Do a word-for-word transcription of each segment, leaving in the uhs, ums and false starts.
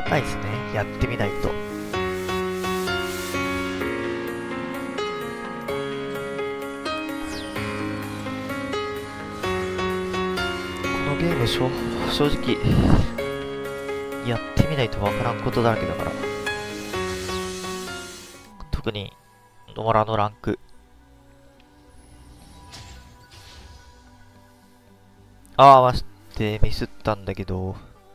ないですね。やってみないと。このゲーム正直やってみないとわからんことだらけだから。特に野村のランク。ああ、ましてミスったんだけど。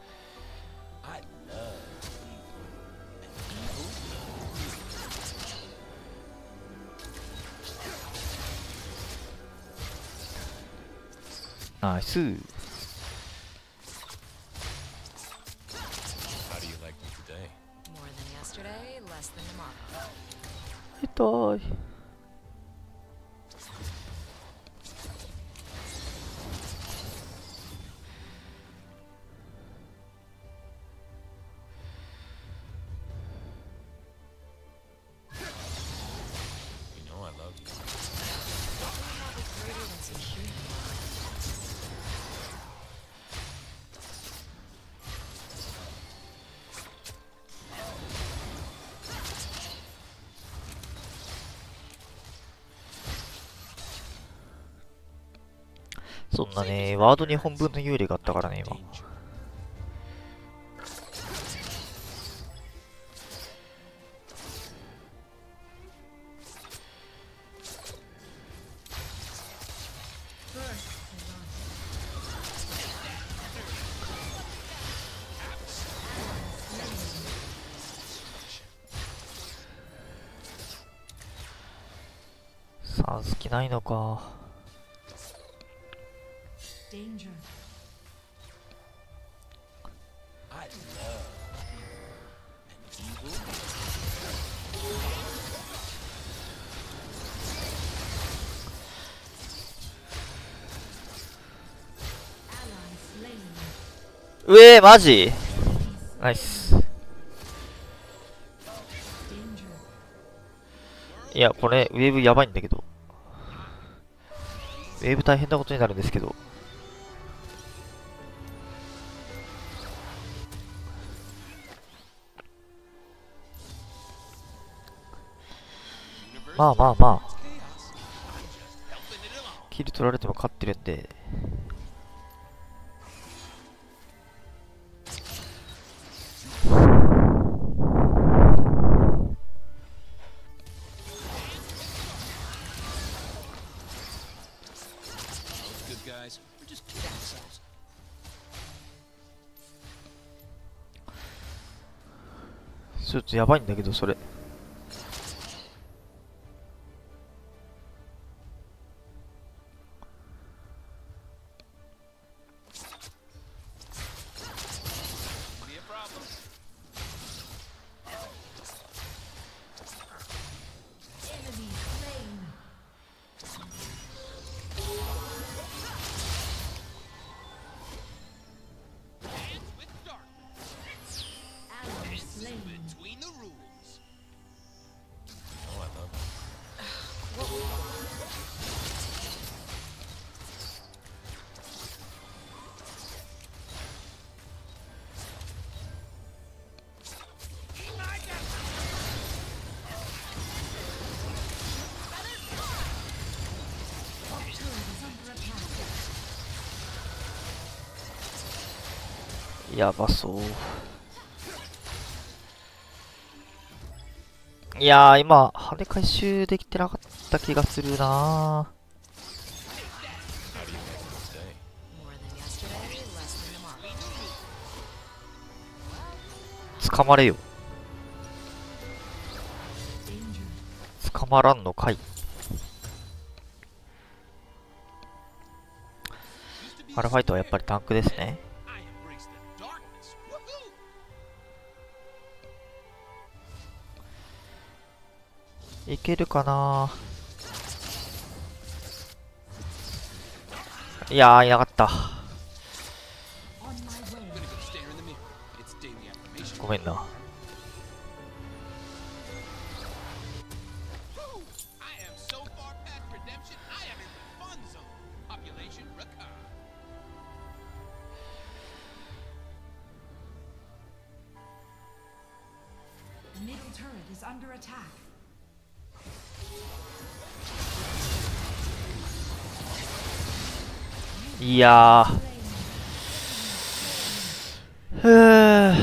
ナイス。痛い。そんなね、ワードにほんぶんの有利があったからね、今。さん好きないのか。うえー、マジナイス。いや、これ、ウェーブやばいんだけど。ウェーブ大変なことになるんですけど。まあまあまあ。キル取られても勝ってるんで。ちょっとやばいんだけど、それ。やばそう。いやー、今、跳ね回収できてなかった気がするなー。捕まれよ。捕まらんのかい。マルファイトはやっぱりタンクですね。いけるかないやー、いなかった。ごめんな。 いやーふぅ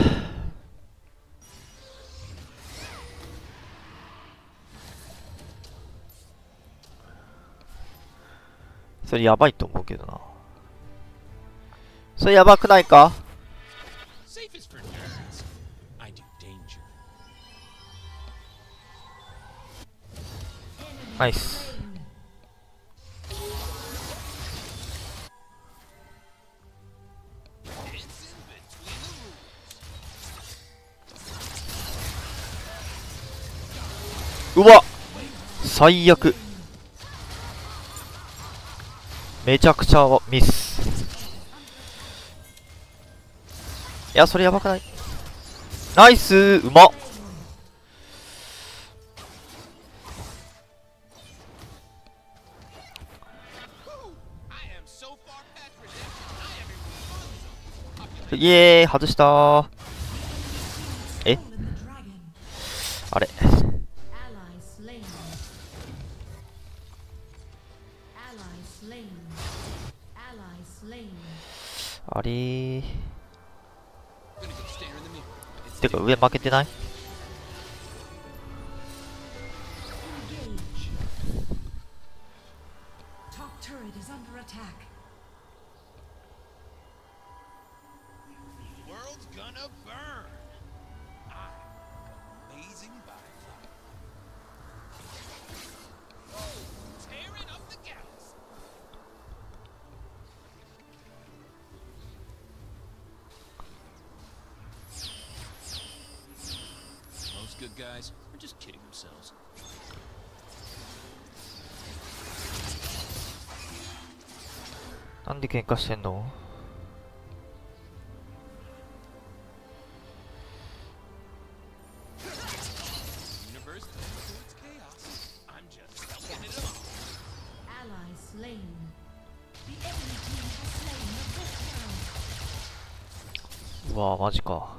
それやばいと思うけどな。それやばくないか？ナイス。うわっ最悪。めちゃくちゃミス。いやそれやばくない？ナイスー、うまっ。イエーイ外したー。えあれあれーてか上負けてない？ Good guys are just kidding themselves. なんで喧嘩してんのうわマジか。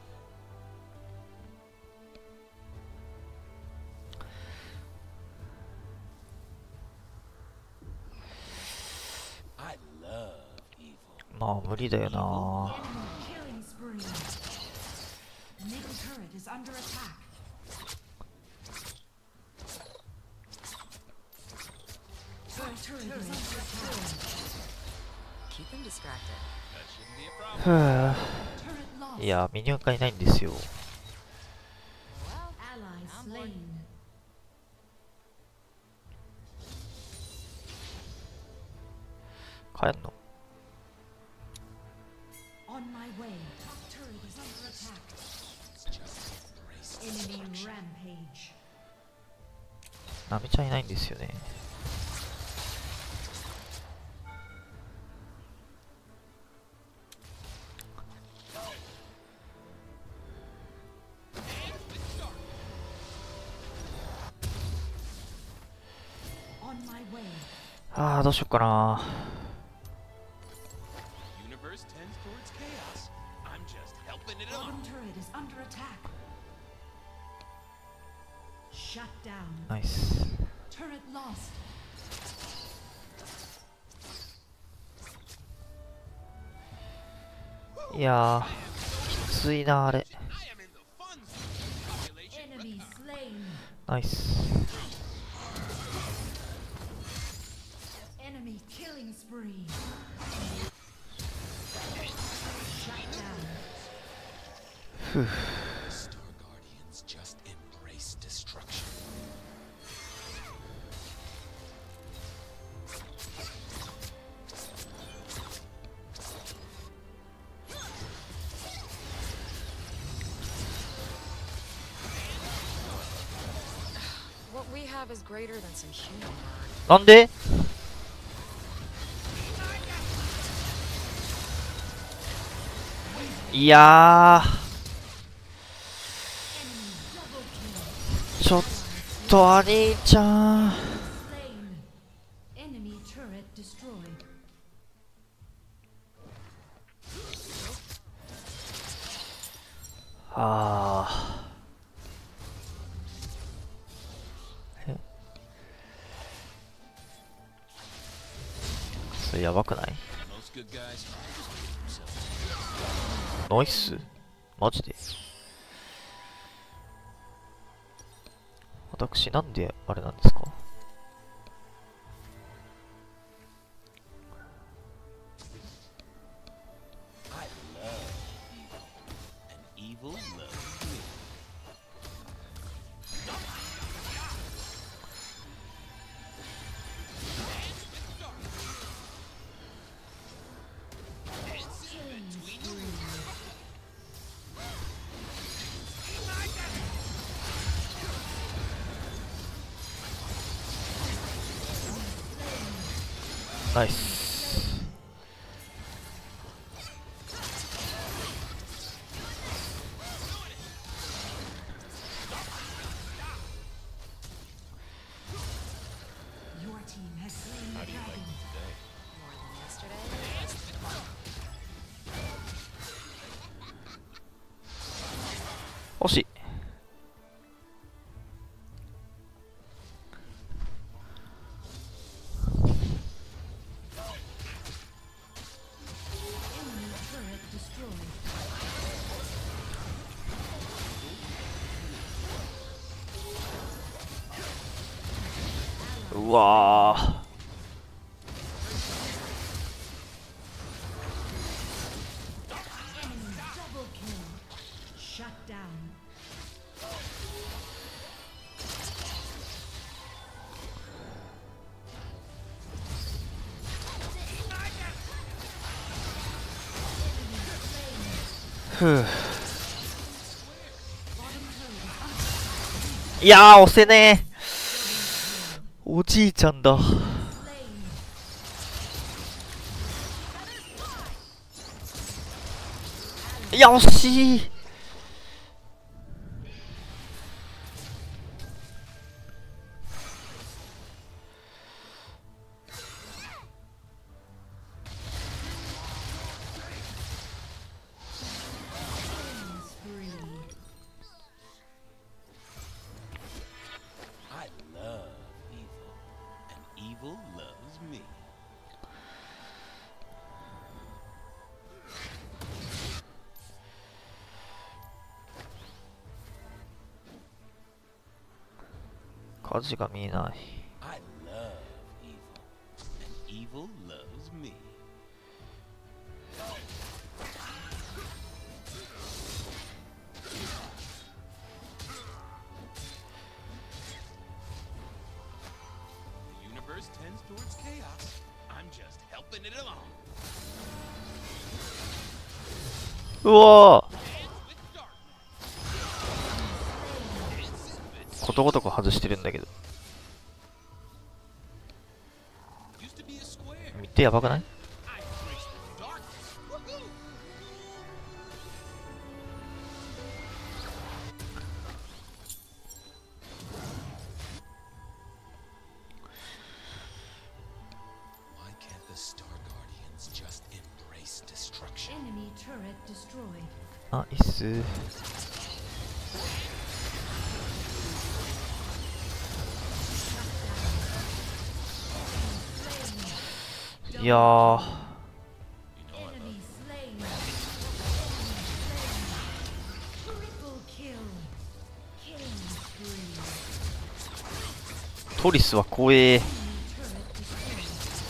まあ無理だよな。ふぅ。いやミニオンがいないんですよ。帰んの？ナミちゃんいないんですよね。ああどうしよっかな。ナイス。いやーきついなあれ。ナイス。ふう。なんで？いやーちょっとアニーちゃんあーそれやばくない？ Most good guys are just kidding themselves. ナイス。マジで。私なんであれなんですか？ I love evil, and evil loves me. It's between the ナイス。 Your team has slain the dragon. More than yesterday. 惜しい。 Enemy turret destroyed. うわー。 Enemy double kill. Shut down. ふう。いやー、押せねえ。おじいちゃんだ。いや、惜しい。 I love evil, and evil loves me. Free 火事が見えない。 I love evil, and evil loves me. The universe tends towards chaos. I'm just helping it along. うわー。 Dance with darkness. ことごとく外してるんだけど。 Used to be a square. 見てやばくない？ I embrace the darkness. Woohoo! 'Why can't the Star Guardians just embrace destruction? Enemy turret destroyed. あ、いいっす。いやー。 You know I love Enemy slain. Triple kill. Killing spree. トリスは怖え。 Enemy turret destroyed.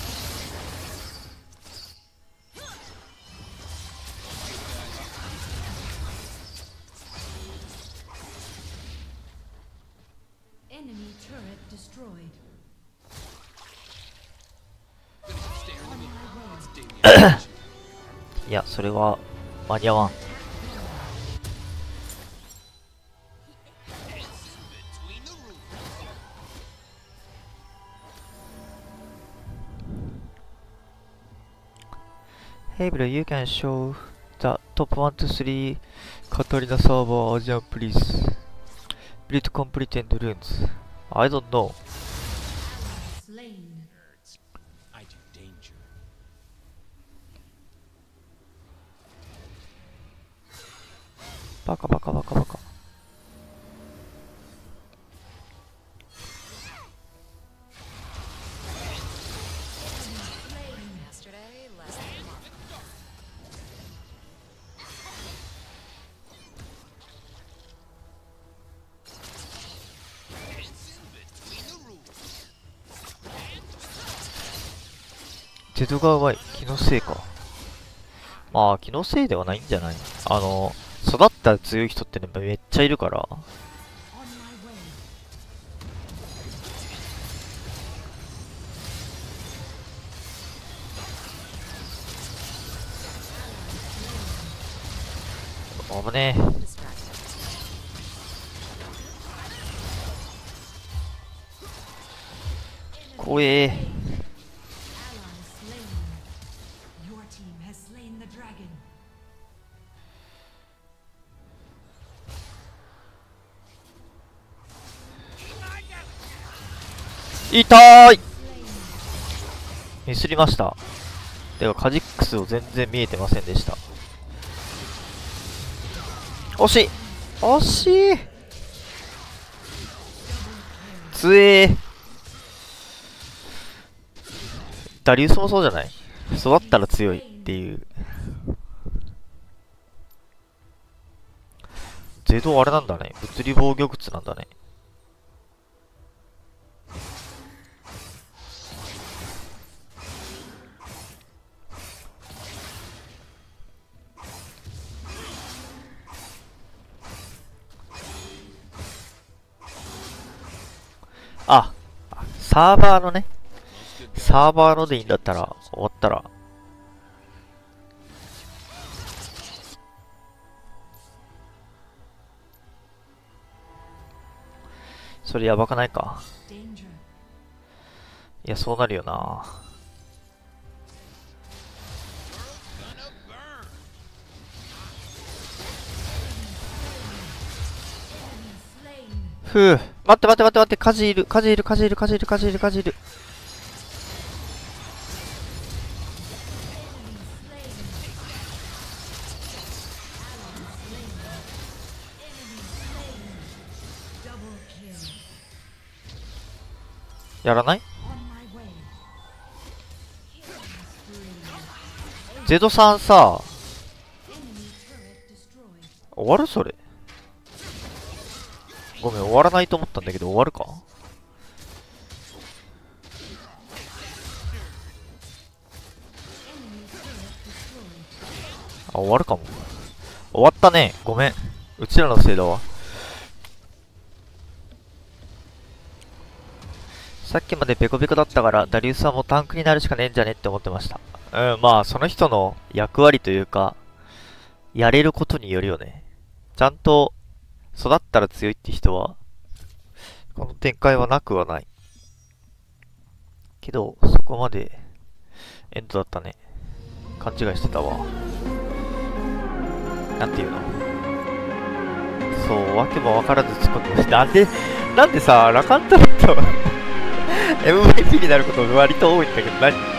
Enemy turret destroyed. On my way. いや、それは間に合わん。 Between the rules. Hey bro, you can show the top one to three Katarina server Asian please. Build complete and runes. I don't know. Slain. Nerds. I do danger. バカバカバカバカ。 Slain. ゼドがうまい。気のせいか。まあ、気のせいではないんじゃない？あの、育ったら強い人ってね、めっちゃいるから。危ねえ。怖え。痛い。ミスりました。てかカジックスを全然見えてませんでした。惜しい惜しい。つえー。ダリウスもそうじゃない？育ったら強いっていう。ゼドあれなんだね。物理防御靴なんだね。あ、サーバーのね。サーバーのでいいんだったら、終わったら。それやばくないか。いや、そうなるよな。ふう。待って待って待って待って、火事いる、火事いる、火事いる、火事いる、火事いる、火事いる。やらない？ゼドさんさ、終わるそれ。ごめん、終わらないと思ったんだけど、終わるか？あ、終わるかも。終わったね。ごめん。うちらのせいだわ。さっきまでペコペコだったから、ダリウスはもうタンクになるしかねえんじゃねって思ってました。うん、まあ、その人の役割というか、やれることによるよね。ちゃんと育ったら強いって人は、この展開はなくはない。けど、そこまでエンドだったね。勘違いしてたわ。なんていうの？そう、わけもわからず突っ込んでました。なんで、なんでさ、ラカンタロットエムブイピー になること割と多いんだけど、何？